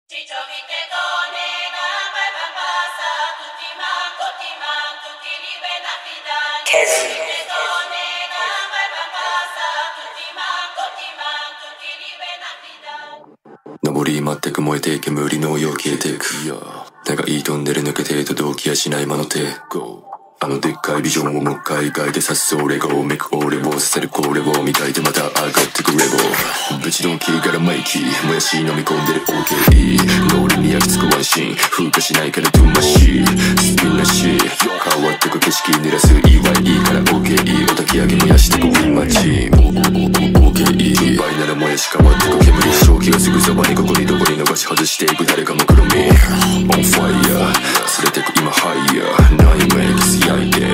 上り全く燃えていけ煙のよう消えていく長いトンネル抜けてと動機やしない魔の手あのでっかいビジョンをもう一回描いてさっそれがめく俺をさせるこれを磨いてまた上がってくレボぶちドンキーからマイキーもやし飲み込んでる OK 脳裏に焼き付くワンシーン風化しないからトゥーマシースピンなし変わってく景色濡らす EYE から OKE お焚き上げ燃やしてくウィンマチーム OKE 倍なら燃やし変わってく煙正気がすぐそばにここにどこに逃し外していく誰かも黒み On fire 連れてく今ハイヤーナイメイクス焼いて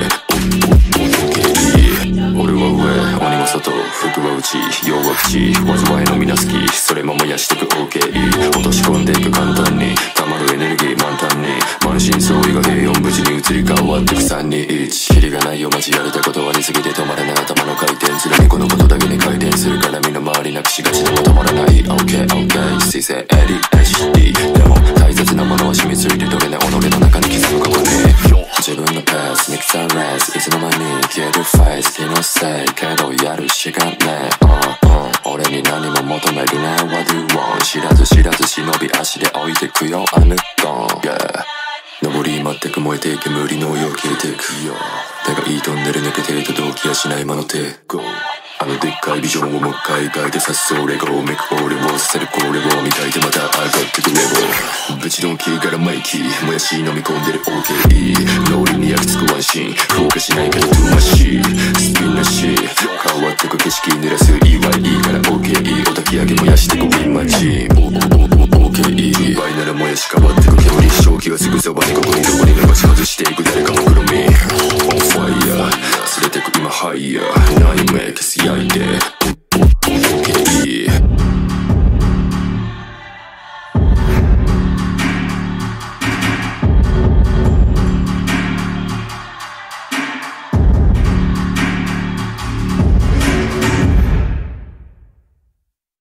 俺は上鬼も外服は内弱口災いのみな好きそれも燃やしてく OK 落とし込んでいく簡単に溜まるエネルギー満タンに満身創痍が平穏無事に移り変わってく321キリがないよマジやれたことはありすぎて止まらない頭の回転するにこのことだけに回転するから身の回りなくしがちでも止まらない OKOK 姿勢 ADHD でも大切なものは染みついてどれね己の中に刻むかもね自分のペースミキサーレースいつの間に消えるフェイス気のせいけどやるしかね俺に何も求めるね What do you want 知らず知らず忍び足で置いてくよ I'm gone yeah 上り全く燃えていけ煙のよう消えていく長いトンネル抜けてと動機やしない魔の手あのでっかいビジョンをもう一回描いてさっそれがめく俺をさせるこれを磨いてまた上がってくレボぶちドンキーからマイキーもやし飲み込んでる OKE 脳裏に焼き付くワンシーン風化しないけどトゥーマシースピンなし変わってく景色濡らす EYE から OKE お焚き上げ燃やしてくウィンマチ OKE 倍なら燃やし変わってく煙正気がすぐそばにここにどこに逃し外していく誰かも黒み